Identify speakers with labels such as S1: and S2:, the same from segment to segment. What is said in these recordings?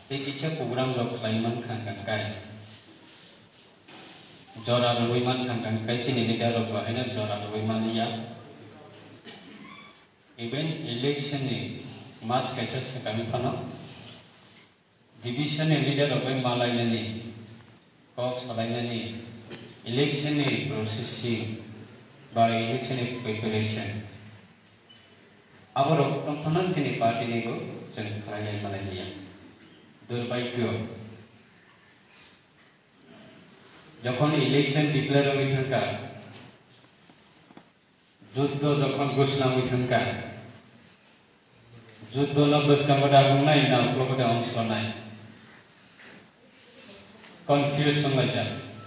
S1: ते किसे program lo klaiman khangkan kai jora roiman khangkan kai sini leader lo bahina jora roiman ya even election ni mas kaisa sekami phano division ni leader lo bai malai nani kok salai nani election ni processing by election ni preparation abaro thana sini party ni go jeng khalai malai niya दुर्भाग्य যখন election declare হই থাকা যুদ্ধ যখন ঘোষণা হই থাকা যুদ্ধ লবস্কাঙ্গ ডাগুং নাই না উপলকটে অংশ নাই কনফিউশন লাইজা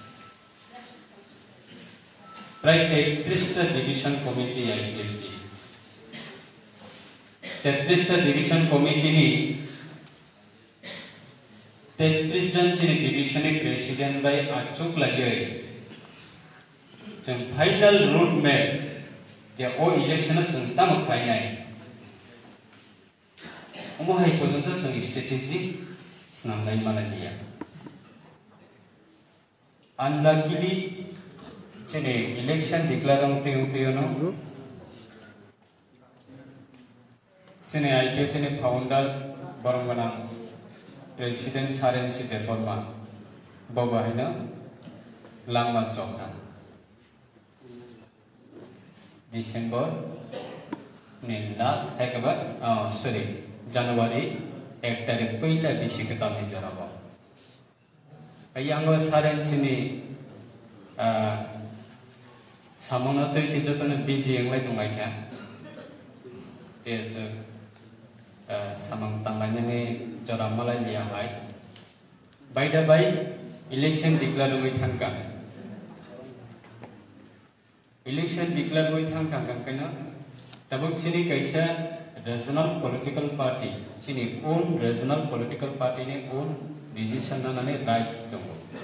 S1: প্রায় 33টা ডিভিশন কমিটি আইপিএফটি 33টা ডিভিশন কমিটি নি 33 जन चीनी डिविजन के प्रेसिडेंट बाय आचुक लगे जब फाइनल रूट में जब वो इलेक्शन संता में फाइनल उम्म हाई पर्यंत संग स्ट्रेटेजी स्नामलाई माला लिया अनलकीली चीनी इलेक्शन डिक्लेयर होते हो ना चीनी आईपीएफ ने फाउंडर बरंगना Presiden Sarensi Deparma Bobahina Lama Chokha December ni last hekabat sorry January 1 tarik पहिला बिसिकता में जराबो आयांगो Sarensi ni सामना तो इसी जतने बिजी एंगलाई तुंगाई क्या तेज़ samang tangannya ni cara malai liya hai baida bai election declare hui thangka election declare hui thangka kana tabuk sini kaisa regional political party sini own regional political party ni own decision na ne rights dong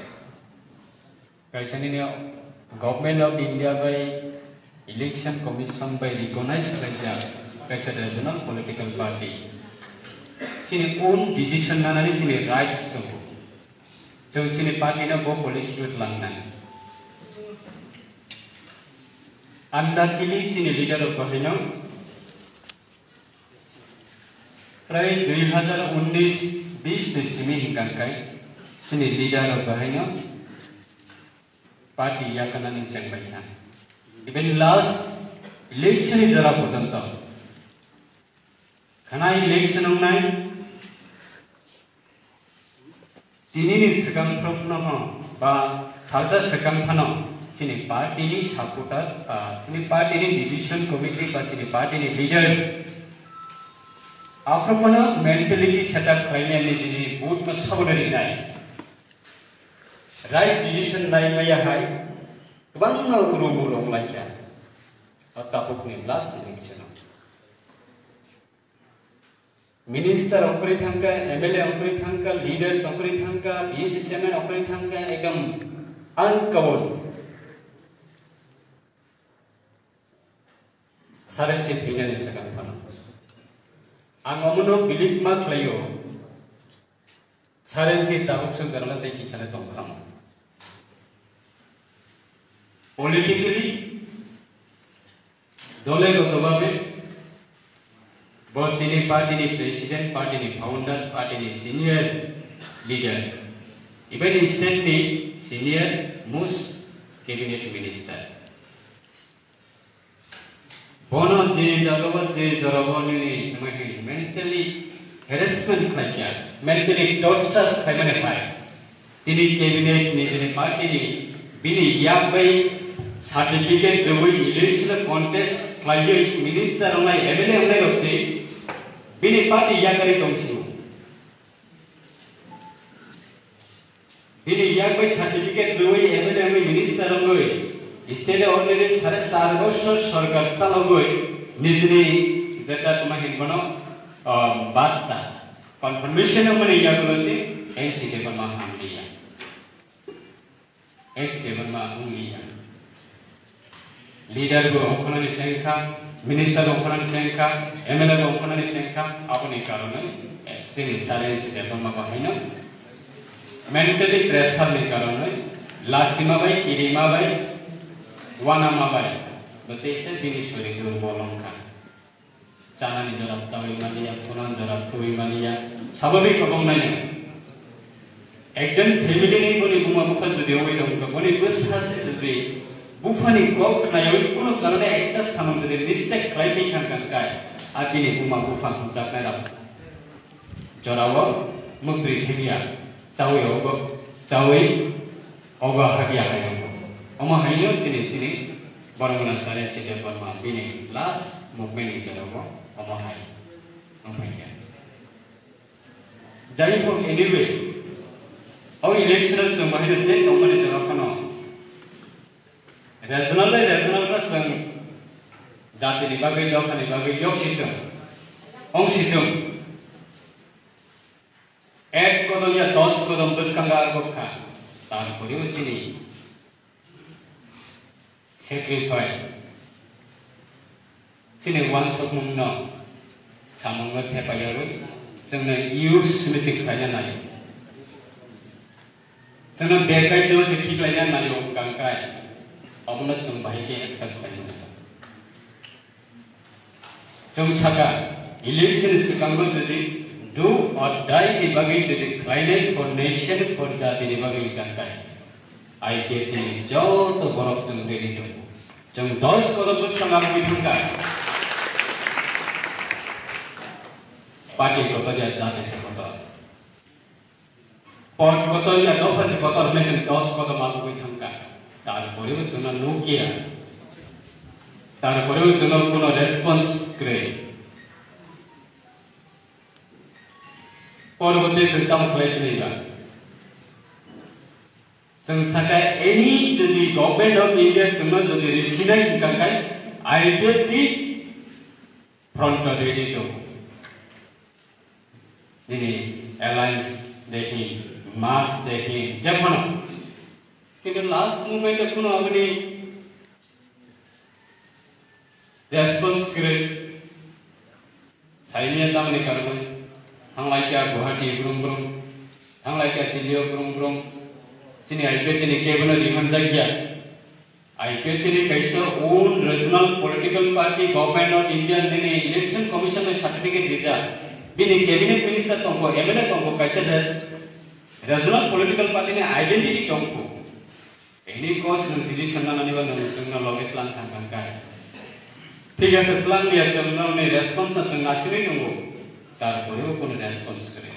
S1: kaisa ni government of India by election commission by recognize kaisa kaisa regional political party चीनी own decision ना नानी चीनी rights तो जो चीनी party ना वो policy with लंगना अनलकीली चीनी leader of बहिनो प्राय 2019-20 दिसमी हिंगन काई चीनी leader of बहिनो party या कना नहीं चंग बैठा even last election इस जरा पसंद था खाना election उन्नाई Tini sekam propno ba salsa sekam phano sini party ni supporter sini party ni division committee ba sini party ni leaders after phano mentality setup khaine ni jini boot ma sabodari nai right decision nai maya hai bang na uru mulong lacha tapuk ni last election Minister okuri thangka, MLA okuri thangka, leaders okuri thangka, BSC chairman okuri thangka, ekdom uncovered. Saran che thina ni sakang phano. Angomono believe mak layo. Saran che tabuk sung karala te kisane tongkham. Politically, dole gotobabe. Both the party ni president, party ni founder, party ni senior leaders. Even instantly senior most cabinet minister. Bono je jagawa je jaraboni ni tamahi mentally harassment khaikya, mentally torture khaimane khai. Tini cabinet ni jene party ni bini yak bai certificate dewi election contest khaiyai minister onai MLA onai rosi. Bini party ya kari tongsiu. Bini ya koi certificate doi MLA ami minister ogoi. State ordinary sare sarboshor sarkar chalogoi nijni jeta tuma hinbono barta confirmation amane ya golosi NC table ma hamliya. NC table ma hamliya. Leader go okhonani sengkha Minister of Foreign Senka, MLA of Foreign Senka, Apani Karana, yes. जोंनि सारे setae बरमा बाहायनो mentally pressure नि कारणे लासिमाबाय किरिमाबाय वानामाबाय बतेसे बिनि शरीर दुर्बलंखा जानानि जरा चावैमानिया Funan जरा थुइमानिया स्वाभाविक बंनायनो एकजन फेमिली नि बनि बुमा बुफा जुदि ओइ दं त बनि गोसासे जुदि बुफानि गक नायै कुनो कारणे एकटा सामन जुदि मिस्टेक खालामि खांकाय आबिनि बुमा बुफा जानाय रा जराव मुक्ति थेगिया चावै अग हागिया हायो अम हाइनो सिनि सिनि बरमना सारे चिटे बरमा बिनि लास्ट मुभमेंट नि जराव अम हाय ओमफाय जाय हो एनीवे औ इलेक्शन जों बाहायनो जे गमनि जराव खनो रेजनल का जों जातिनि बागै दफानि बागै यौसितों अंसितों एक कदम या 10 कदम बसकांगा गोखा तारपरेও सिनि सेक्रिफाइस सिनि वान सकमुंनो सामंग थेपायाबो जोंनो इउस मिसिं खायना नायो जोंनो बेगाय देव से खिलायना नायो गांगाय अबनो जों बाहायके एक्सेप्ट खायनो जों सागा इलेक्शन सिगांबो जुदि do or die ni bagai jadi klien for nation for jati ni bagai kantai I get ni jauh to borok jeng ready tu jeng 10 kodam bus kamang bidungka party kota dia jati se kota pot kota dia dofa se kota me jeng 10 kodam aku bidungka tarporeu juna nokia tarporeu juna kono response kre परवर्ती संताम क्लेश नहीं बा जों साका एनी जदि government of India जोंनो जदि रिसिनाय कांकाय आइडेंटिटी फ्रंट रेडी तो दिनै अलायंस देखि मार्च देखि जफनो किन्तु लास्ट मोमेंट कुनो अपनी रेस्पॉन्स करे साइनिया दामनि कारणे थांलायका गुवाहाटी ब्रुम ब्रुम थांलायका दिल्ली ब्रुम ब्रुम सिनि आईपीएल नि कैबिनेट रिहन जागिया आईपीएल नि कैसे own regional political party government of India ने इलेक्शन कमीशन में सर्टिफिकेट दिजा बिनि कैबिनेट मिनिस्टर तंको एमएलए तंको कैसे रीजनल पॉलिटिकल पार्टी ने आइडेंटिटी तंको एनी कॉस न डिसीजन नानिबा न जोंना लगे प्लान थांखांका ठीक है प्लान लिया जोंना ने रेस्पॉन्स जों नासिनै दंगो तारपरेও কোনো রেসপন্স করে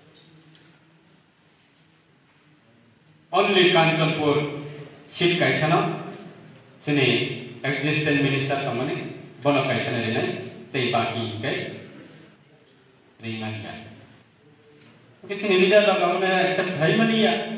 S1: অনলি কাঞ্চনপুর সিট কাইসানো सिनि एक्जिस्टेंट मिनिस्टर तमने बनो काइसाने रेनाय तै बाकी कै रेनांगा किछि लिडर लगावने एक्सेप्ट भाई मनिया